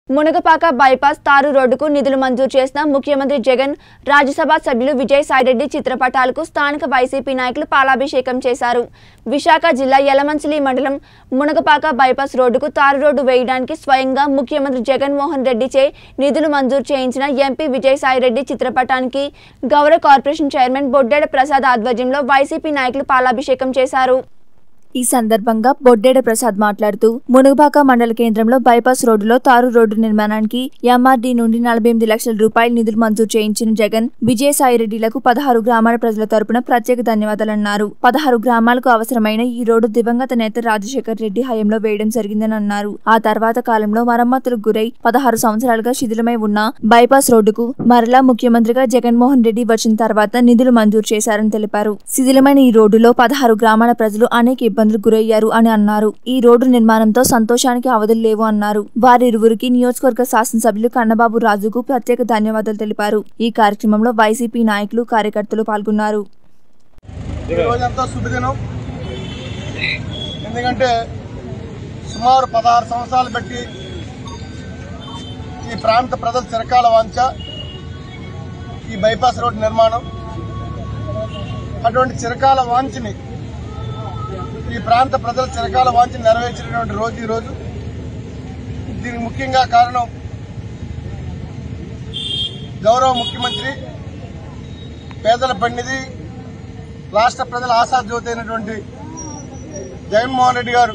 Munagapaka bypass తారు రోడ్డుకు నిధులు మంజూరు చేసిన ముఖ్యమంత్రి జగన్ రాజ్యసభ సభ్యులు విజయసాయిరెడ్డి చిత్రపటాలకు స్థానిక వైసీపీ నాయకులు పాలాభిషేకం చేశారు. విశాఖ జిల్లా యలమంచిలి మండలం మునగపాక బైపాస్ రోడ్డుకు తారు రోడ్డు వేయడానికి స్వయంగా ముఖ్యమంత్రి జగన్మోహన్ రెడ్డిచే నిధులు మంజూరు చేయించిన ఎంపీ విజయసాయిరెడ్డి చిత్రపటానికి గౌరవ కార్పొరేషన్ చైర్మన్ బొడ్డెడ ప్రసాద్ ఆధ్వర్యంలో వైసీపీ నాయకులు పాలాభిషేకం చేశారు. ఈ సందర్భంగా బొడ్డెడ ప్రసాద్ మాట్లాడుతూ మునగపాక మండల కేంద్రంలో బైపాస్ రోడ్డులో తారు రోడ్డు నిర్మాణానికి ఎంఆర్డీ నుండి 48 లక్షల రూపాయల నిధులు మంజూరు చేయించిన జగన్ విజయసాయిరెడ్డిలకు 16 గ్రామాల ప్రజల తరపున ప్రత్యేక ధన్యవాదాలన్నారు. 16 గ్రామాలకు అవసరమైన ఈ రోడ్డు దివంగత నేత రాజశేఖర్ రెడ్డి హయాంలో వేయడం జరిగిందని అన్నారు. ఆ తర్వాత కాలంలో మరమ్మతులకు గురై 16 సంవత్సరాలుగా శిథిలమై ఉన్న బైపాస్ రోడ్డుకు మరలా ముఖ్యమంత్రిగా జగన్మోహన్ రెడ్డి వచ్చిన తర్వాత నిధులు మంజూరు చేశారని తెలిపారు. శిథిలమైన ఈ రోడ్డులో 16 గ్రామాల ప్రజలు అనేక ఇబ్బందులు గురయ్యారు అని అన్నారు. ఈ రోడ్డు నిర్మాణంతో సంతోషానికి అవధులు లేవు అన్నారు. వారిరువురికి నియోజకవర్గ శాసనసభ్యులు కన్నబాబు రాజుకు ప్రత్యేక ధన్యవాదాలు తెలిపారు. ఈ కార్యక్రమంలో వైసీపీ నాయకులు కార్యకర్తలు పాల్గొన్నారు. ఎందుకంటే సుమారు 16 సంవత్సరాలు బట్టి ఈ ప్రాంత ప్రజల చిరకాల వాంఛ ఈ బైపాస్ రోడ్డు నిర్మాణం. అటువంటి చిరకాల వాంఛని ఈ ప్రాంత ప్రజల చిరకాల వాంఛని నెరవేర్చినటువంటి రోజు ఈ రోజు. దీనికి ముఖ్యంగా కారణం గౌరవ ముఖ్యమంత్రి, పేదల పెన్నిధి, రాష్ట్ర ప్రజల ఆశాజ్యోతి అయినటువంటి జగన్మోహన్ రెడ్డి గారు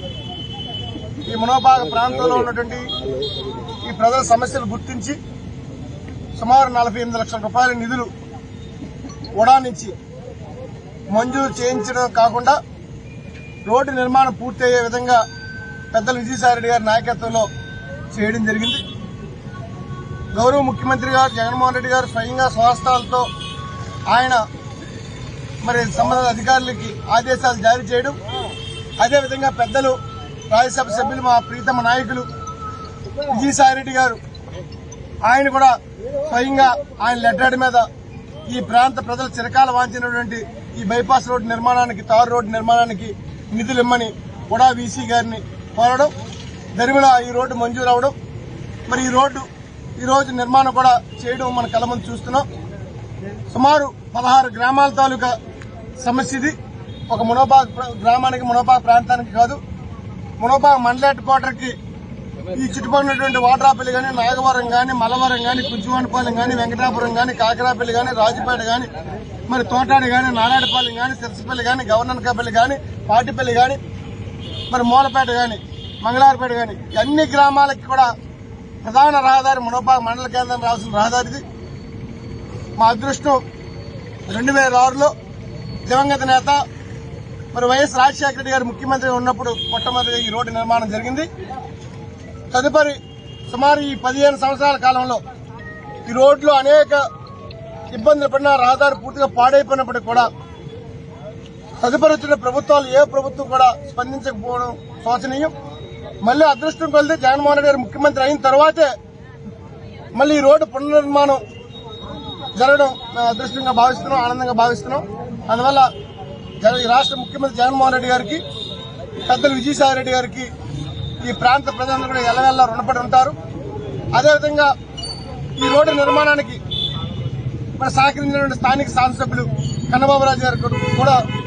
ఈ మునగపాక ప్రాంతంలో ఉన్నటువంటి ఈ ప్రజల సమస్యలు గుర్తించి సుమారు 48 లక్షల రూపాయల నిధులు ఉడా నుంచి మంజూరు చేయించడం కాకుండా రోడ్డు నిర్మాణం పూర్తయ్యే విధంగా పెద్దలు విజయసాయిరెడ్డి గారి నాయకత్వంలో చేయడం జరిగింది. గౌరవ ముఖ్యమంత్రి గారు జగన్మోహన్ రెడ్డి గారు స్వయంగా స్వహస్తాలతో ఆయన సంబంధిత అధికారులకి ఆదేశాలు జారీ చేయడం, అదేవిధంగా పెద్దలు రాజ్యసభ సభ్యులు మా ప్రీతమ నాయకులు విజయసాయిరెడ్డి గారు ఆయన కూడా స్వయంగా ఆయన లెటర్ మీద ఈ ప్రాంత ప్రజల చిరకాల వాంఛినటువంటి ఈ బైపాస్ రోడ్డు నిర్మాణానికి, తారు రోడ్డు నిర్మాణానికి నిధులు ఇమ్మని కూడా వీసీ గారిని కోరడం, దరిమిలా ఈ రోడ్డు మంజూరు అవడం, ఈ రోడ్డు ఈ రోజు నిర్మాణం కూడా చేయడం మన కళ్ళ ముందు చూస్తున్నాం. సుమారు 16 గ్రామాల తాలూకా సమస్య ఇది. ఒక మునగపాక గ్రామానికి, మునగపాక ప్రాంతానికి కాదు, మునగపాక మండల హెడ్ క్వార్టర్కి ఈ చుట్టుపక్కల వాడ్రాపల్లి కానీ, నాగవరం కానీ, మలవరం కానీ, కుంచువానిపాలెం కానీ, వెంకటాపురం కానీ, కాకరాపల్లి కానీ, రాజుపేట కానీ, తోటాడి కానీ, నారాయణపాలెం కానీ, సిరసపల్లి కానీ, గవర్నర్కాపల్లి కానీ, పాటిపల్లి కానీ, మూలపేట కానీ, మంగళవారపేట కానీ, అన్ని గ్రామాలకి కూడా ప్రధాన రహదారి మునగపాక మండల కేంద్రం రావాల్సిన రహదారిది. మా అదృష్టం 2006లో దివంగత నేత వైఎస్ రాజశేఖర రెడ్డి గారు ముఖ్యమంత్రిగా ఉన్నప్పుడు మొట్టమొదటిగా ఈ రోడ్డు నిర్మాణం జరిగింది. తదుపరి సుమారు ఈ 15 సంవత్సరాల కాలంలో ఈ రోడ్లో అనేక ఇబ్బందులు పడిన, రహదారి పూర్తిగా పాడైపోయినప్పటికీ కూడా తదుపరి వచ్చిన ప్రభుత్వాలు ఏ ప్రభుత్వం కూడా స్పందించకపోవడం శోచనీయం. మళ్లీ అదృష్టం కొలితే జగన్మోహన్ రెడ్డి గారు ముఖ్యమంత్రి అయిన తర్వాతే మళ్లీ ఈ రోడ్డు పునర్నిర్మాణం జరగడం మేము అదృష్టంగా భావిస్తున్నాం, ఆనందంగా భావిస్తున్నాం. అందువల్ల ఈ రాష్ట్ర ముఖ్యమంత్రి జగన్మోహన్ రెడ్డి గారికి, పెద్దలు విజయసాయిరెడ్డి గారికి ఈ ప్రాంత ప్రజలందరూ కూడా ఎల్లవెల్లా రుణపడి ఉంటారు. అదేవిధంగా ఈ రోడ్డు నిర్మాణానికి సహకరించినటువంటి స్థానిక శాసనసభ్యులు కన్నబాబు రాజు గారికి కూడా